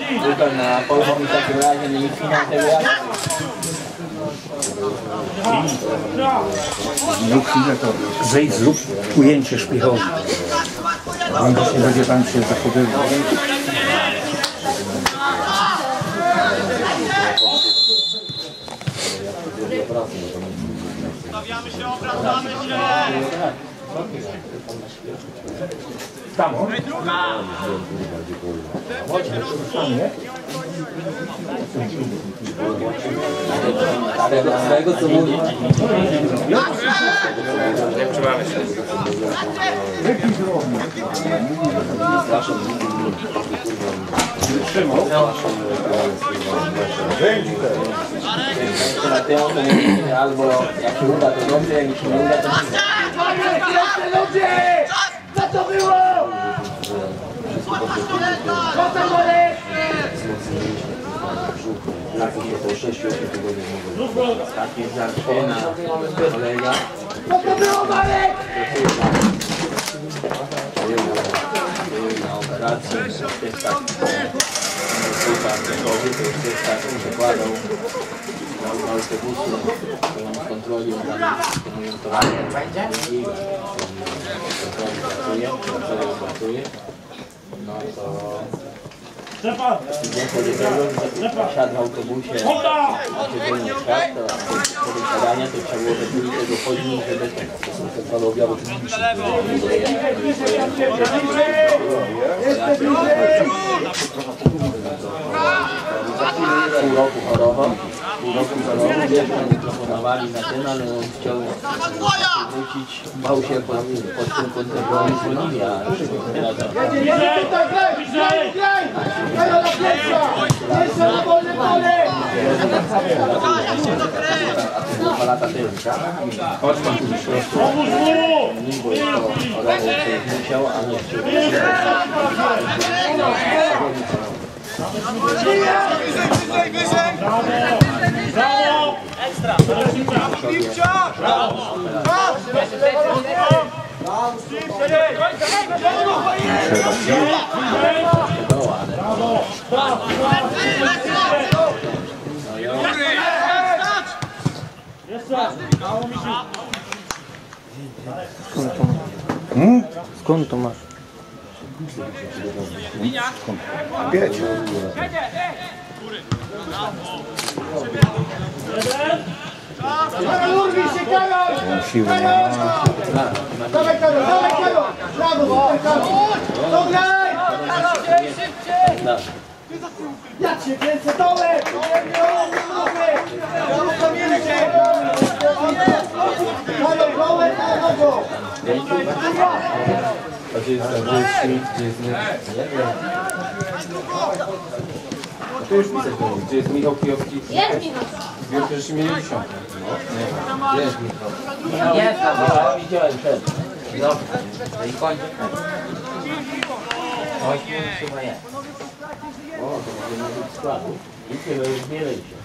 Tutaj na Polsce w takim razie nie finał tego jazdy. Zrób chwilę to zejdź, zrób ujęcie szpichowe. On właśnie będzie tam się zachowywał. Obracamy się! Tam, z tego co mówi. Nie wczywamy się. Albo jak się uda to dobrze, jak się nie uda to ludzie! Co to było? Co to Marek? po 6 tygodniach takie zarczena kolega. Co to było Marek? Był na operacji, to jest tak to jest tak, zakładał na autobusie, którą kontroli wykonują towary i kontroli pracuje, no to siadł w autobusie na siedzenie świat, to do siadania to trzeba było do tego chodzić, żeby to są te dwa objawy pół roku chorował, jeszcze nie proponowali na ten, ale on chciał wrócić, bał się pod tym kątem, bo oni dzwonili, a dwa lata temu. Chodź pan tu bo jest to chorował, co musiał, a nie chciał. Brawo! Ekstra! Brawo! Skąd to masz? Pięć. Urwij się, Karol! Siły nie ma. Dawaj, Karol! Dawaj, Karol! Brawo, Karol! Dograj! Ja cię kręcę, dołek! Karol, dołek na nogą! A gdzie jest ten gdzie jest Gdzie jest Michał Kijowski? Jest Michał. Wiem, że się mieli 10. No, jest Michał. Jest, no, widziałem przed. Dobrze, i kończy. Oj, chyba jest. O, to może nie być składu. I tyle, już zmielej się.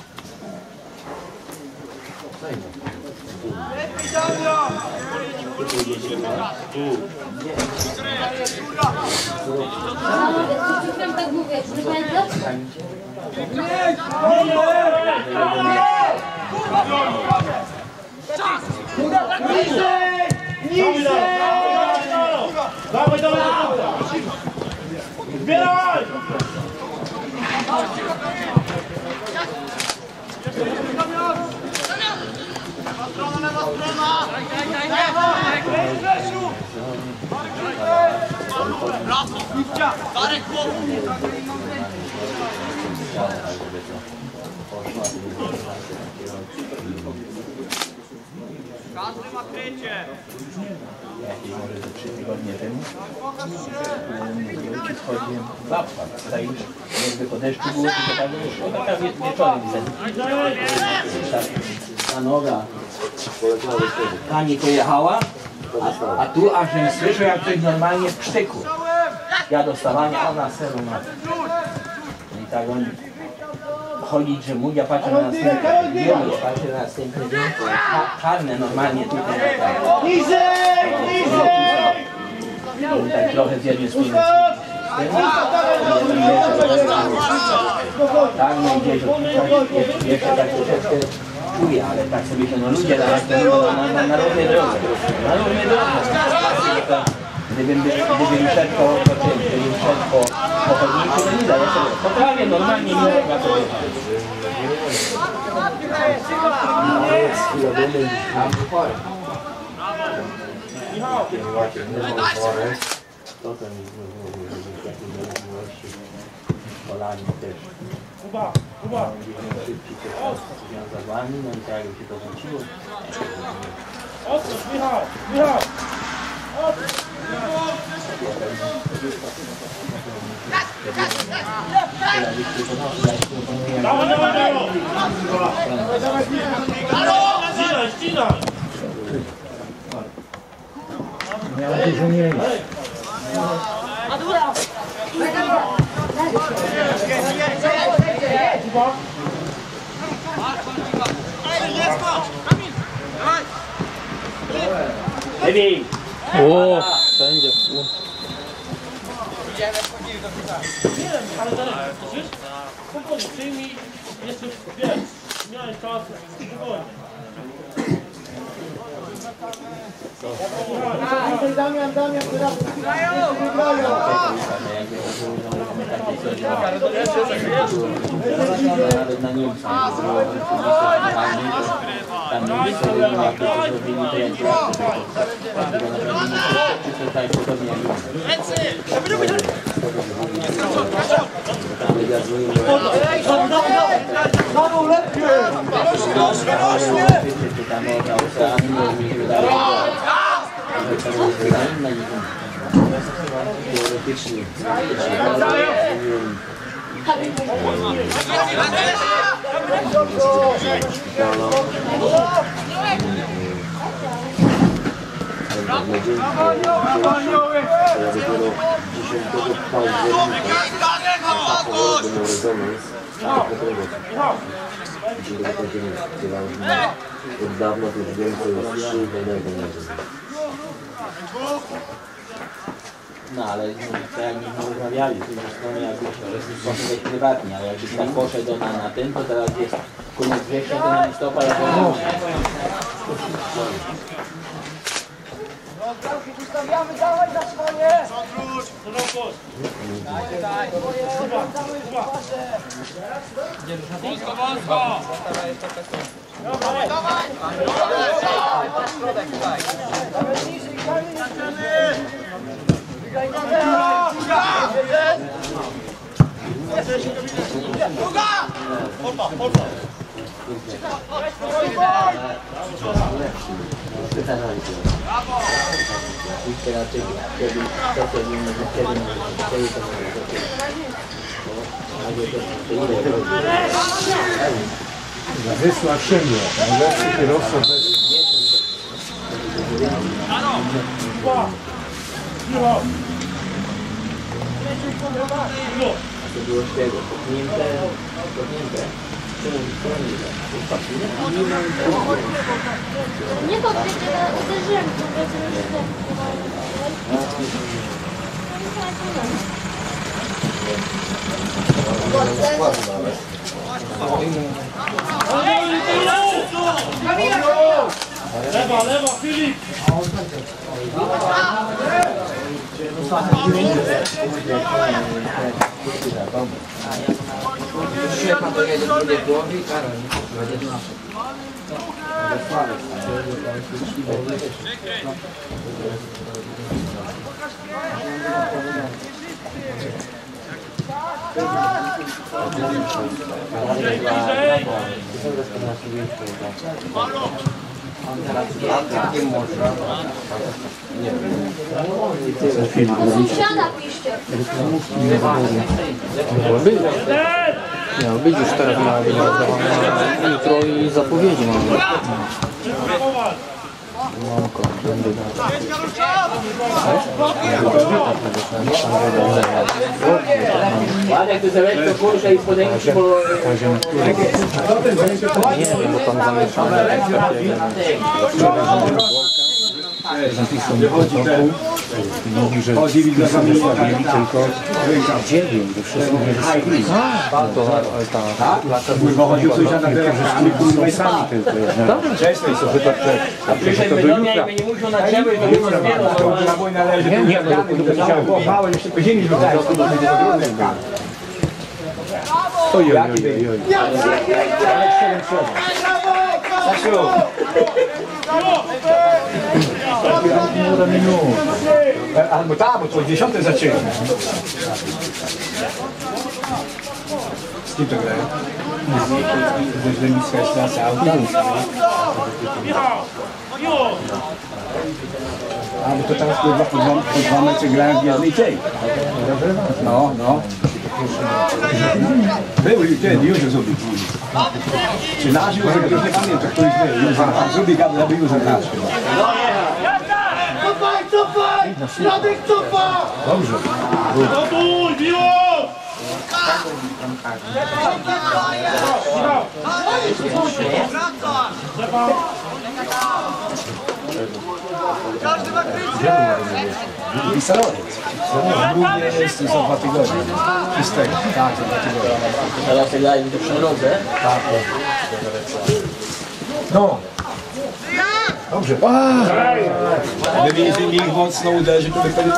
Tak mówię, czy pamiętasz? Niżej! Niżej! Dawaj, dawaj! Zbieraj! Lewa strona! Brawo! Darek głową! Każdy ma krycie! Jakieś może ze 3 tygodnie temu ojciec chodził w Wapłach, tutaj już jakby po deszczu było, tylko tak wyszło, taka wieczorem ta noga pani pojechała, a tu aż nie słyszę jak ktoś normalnie w krzyku. Ja dostawanie, a ona seru ma. I tak on chodzić, że mój, ja patrzę na następny dzień, patrzę na następny dzień, czarne normalnie tutaj. Niżej! Niżej! Tak trochę z jednej strony Tak, no i gdzieś jeszcze tak troszeczkę czuję, ale tak sobie się no ludzie na równej drodze. Na równej drodze. Gdybym szedł po chodniku, to nie da, ja sobie poprawię normalnie nie na to jechać. Polani też. Kuba! Związawani, no i tak jakby się to wróciło. Odsuń, Michał! Michał! Dawaj, dawaj, dawaj! Ścinaj! Miałem dużo miejsc. Lepiej! O, sędzia. Ale dalej, słyszysz? Spokojnie, przyjmij, jeszcze, wiesz, miałeś czas, spokojnie. Damian, teraz nawet na nim tam nie zrobili to jak tutaj podobnie Od dawna to już wiem, co jest 3 no ale to jak nie rozmawiali, to już stronie jakby prywatnie, ale jakby tak poszedł na tym, to teraz jest koniec września, to na listopad, Ustawiamy, dawaj za swoje! Wysła Szymla, najlepszy kierowca bez... to było świego, podnięte. Nie to uderzyłem, Lewa, lewa, Filip! Szefa to jedzie do drugiej głowy i Karol będzie nasze. sąsiada piszcie. No widzisz, teraz miała być rozdawana jutro i zapowiedzi mamy. Mamko, będę dał. Ładek, ty zaweź to kurczę i spodenki, bo... Nie wiem, bo tam zamieszane. Wychodzi ten. Mówi, że zostawili tylko dziewięć, bo wszyscy nie wyszli. Wychodził sąsiada teraz, którzy sami tylko. Przestań sobie to A przyszedł do mnie i mnie musiał na drzewo i do mnie zbierał. Nie, Małe jeszcze po ziemi rzucają. ojej. Stasiu! Albo tak, bo to 10 zaczęli. Z kim to grają? Z Lemicka jest klasa autobusu. A, bo to teraz po dwa mecze grają w jednej tej. No, no. Były ten Józef Zubik. Czy nasz Józef, już nie pamiętam, któryś był. Józef Zubik, aby Józef nasz chyba. Cofaj, cofaj! Środek cofa! Dobrze. Gotuj, miło! Pisalowiec. Głównie jest za 2 tygodnie. Czystego. Tak, za 2 tygodnie. Teraz grają to przy drodze. No. Dobrze. Gdyby jeżeli ich mocno uderzy, to by wtedy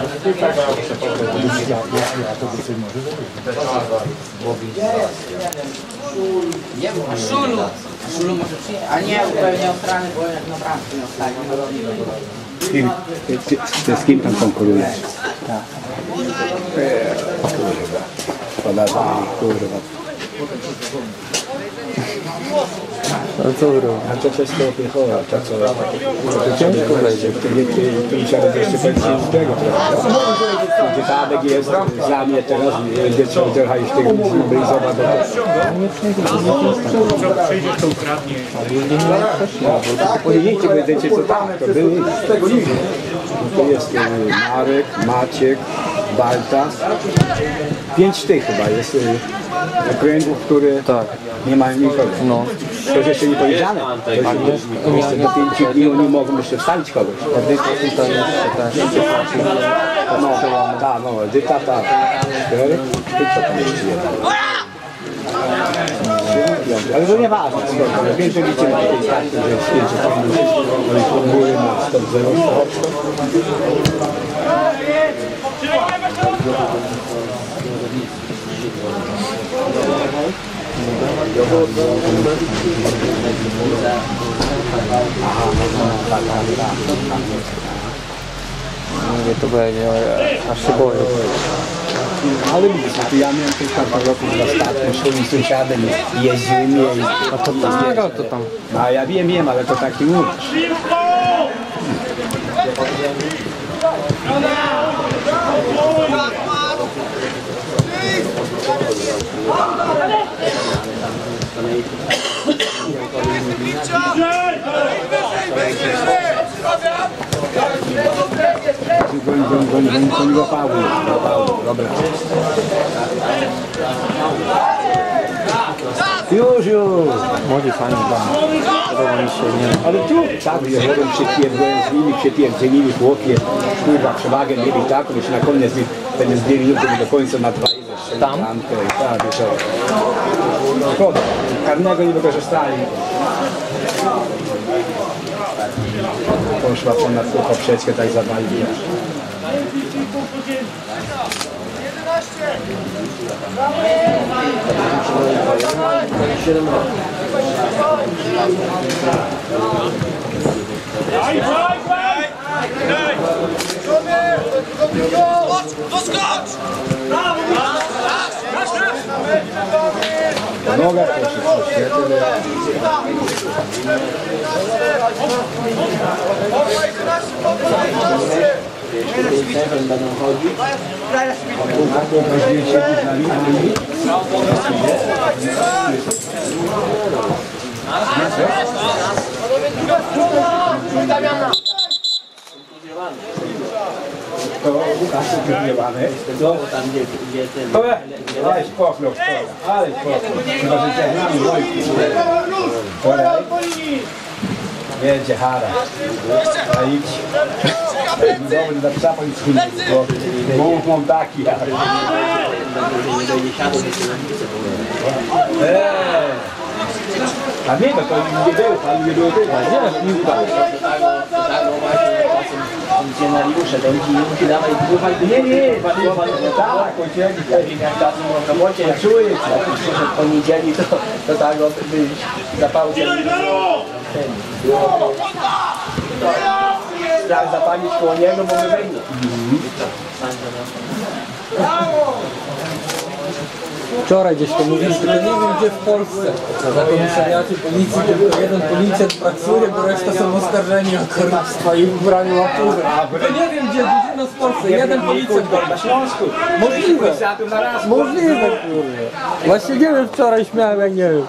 Szulu może przyjść, a nie upewniał strony, bo jak naprawdę nie ostatnio. Ty z kim tam konkurujesz? Tak. Kurwa. Kurwa. Ale co robią? A to coś to opiechowa, to co? To ciężko wejdzie. Tu musiał jeszcze powiedzieć z tego, prawda? Gdzie Tadek jest, za mnie teraz, gdzie trzeba trochę już tego zmobilizować. Przyjdziesz, to ukradnie. Podjedziecie, będziecie co tam, to były. To jest Marek, Maciek, Baltas. 5 tych chyba jest okręgów, które nie mają nikogo. No. To jest jeszcze nie powiedziane. Jeszcze do 5 dni oni mogą jeszcze wstawić kogoś. No, tak, no, Edyta, tak. 4, tylko tam jeszcze jeden. Ale to nie ważne, wiem, że liczymy na tej karty, że jest 5, ale formuły na 100 0. Mówię, to będzie, aż się boję. Ale ja miałem tylko w roku z ostatnim swoim sąsiadem jeździł mnie i... A to tak, ale to tam... No ja wiem, ale to taki mówisz. Goń go Paweł. Dobra. Już. Młodzi fajni tam. Podoba mi się, nie? Ale tu tak, jeżdżą przepierdzielili chłopie, kurwa, przewagę mieli taką, jeszcze na koniec ten zdjęli do końca na 2 i Tam? Tak, wiesz, szkoda, karnego nie wykorzystali. Poszła ponad poprzeczkę, tak zawalili. 7 lat. Na nogach poszedł coś, nie? Jeśli będą chodzić, Weźmie siedzieć na linii. To Łukasz zgniewany. tam gdzie ten... Aleś pochlop, aleś pochlop. Chyba, że cię znamy, Wojtku. Kolej. Jedzie Hara. A idź. Dobry, da psa policyjny. Mów mam taki. A nie, no to nie było, pan nie było tego. Nie, piłka. Funkcjonariusze, to ci dawaj pływać. Nie, pan tak, ojciec. Ja wiem jak czasem w robocie, jak czuję, jak już przyszedł w poniedzieli, to tak zapał się. Strach zapalić koło niego, bo my wejdzie. Wczoraj gdzieś to mówili, tylko nie wiem gdzie w Polsce. Na komisariacie policji tylko jeden policjant pracuje, bo reszta są oskarżeni o korupstwo i ubraniu łapówek. To nie wiem gdzie, gdzieś w Polsce, jeden policjant Na Śląsku. Możliwe. Możliwe, kurde. Właśnie nie wiem, wczoraj śmiałem, jak nie wiem.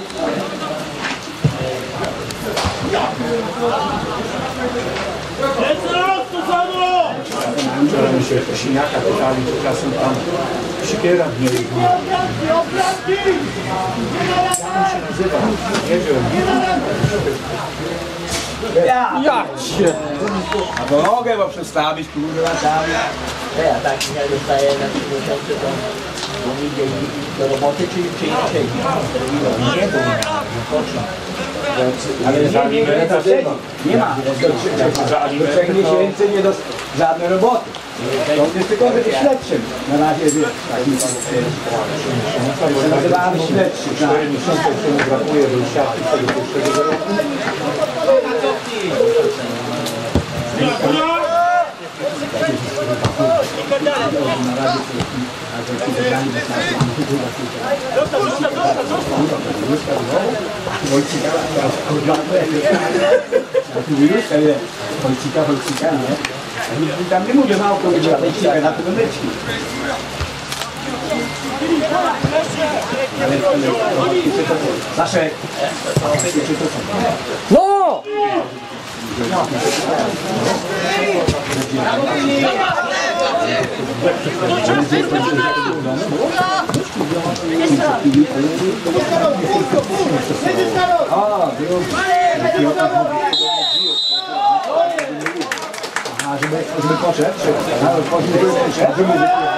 Wczoraj mi się siniaka pytali, czy czasem tam siekiera nie jest. Jak on się nazywa? Nie wiem. Jak się? A to nogę bo przestawić, kurwa, tam. Ja tak nie dostaję na 3 miesiące, to nie idzie do roboty, czy inaczej. Nie, bo Ale nie ma. Do 3 miesięcy nie do żadnej roboty. To on jest tylko śledczym. Na razie wiesz, takim nazywamy śledczym. 4 miesiące jeszcze brakuje do siatki tego pierwszego roku. Wojcika, nie? Tam nie mówię mało, to będzie Wojcika, na tego myczki. Staszek, No! żeby poszedł, nawet poszedł, żeby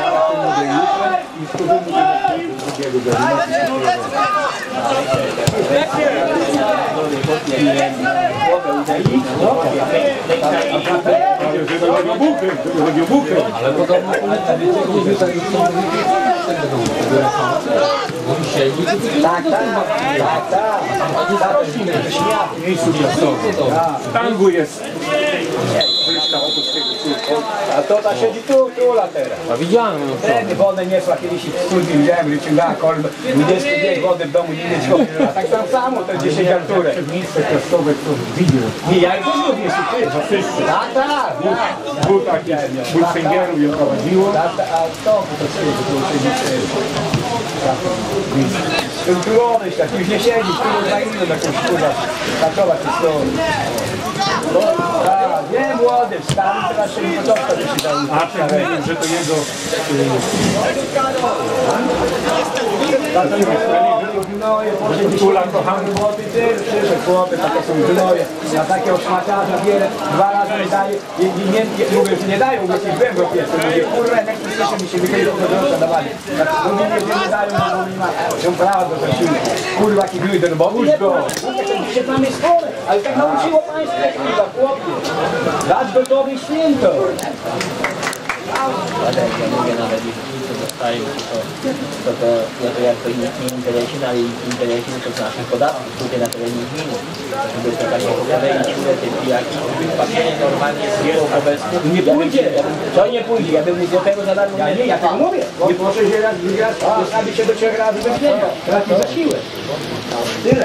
Ale podobno w tangu jest. A to ta siedzi tu teraz. A widziałem ją Wtedy wodę niesła kiedyś w studni, widziałem, że ciągała kolbę, 20 wiek wody w domu nie mieć wody. A tak samo to 10 Arturek. miejsce testowe, kto widział. Nie, ja ich też lubię, ty. Za wszyscy. Tak. Dwóch takich bulfingerów ją prowadziło. A to skulturowanyś, tak już nie siedzi, który na innym jakąś kurwa, takować się stoi. Nie młody, stary, teraz się nie początka by się dał. A ten mówił, że to jego Kula kochany młody, przyszedł chłopy, takie są gnoje. Na takiego szmaciarza wiele, 2 razy nie daje, mówię, że nie dają, mówię, że byłem go pierwszy, mówię, kurwa, jak tu słyszę, mi się wychyliło do grosza dawali. Mówię, że nie dają, bo nie ma, się prawa do zasiłku. Kurwa, jaki były ten bo już go. Się tam jest chore, ale tak nauczyło państwo, kurwa, chłopie. Dać gotowy święto. Ale jak ja mówię nawet, jeśli to dostaję, to jak to nie interesie, no ale interesie to z naszych podatków, tutaj na terenie gminy. Żeby to takie pogadanie, które te pijaki, papiery normalnie z jego obecnie. Nie pójdzie. Co nie pójdzie? Ja bym mu złotego za darmo Ja nie, ja tak mówię. Nie proszę się raz, zostawi się do 3 razy bez niego. Traci za siłę. Tyle.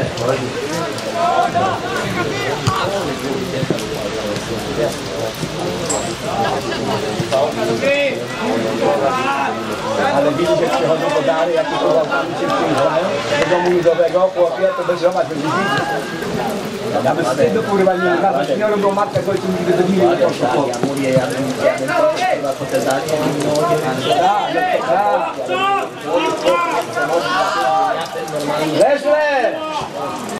Ale widzisz, że przychodzą do dary, jakie to łapami się przyjeżdżają, do domu ludowego, chłopie, to bez zobacz, będzie widzieć. Ja bym wstydu, kurwa, nie kazać śniorą, bo matka z ojcem nigdy do nimi nie poszła. Ja mówię, ja bym chyba po te zdanie, Leż, leż!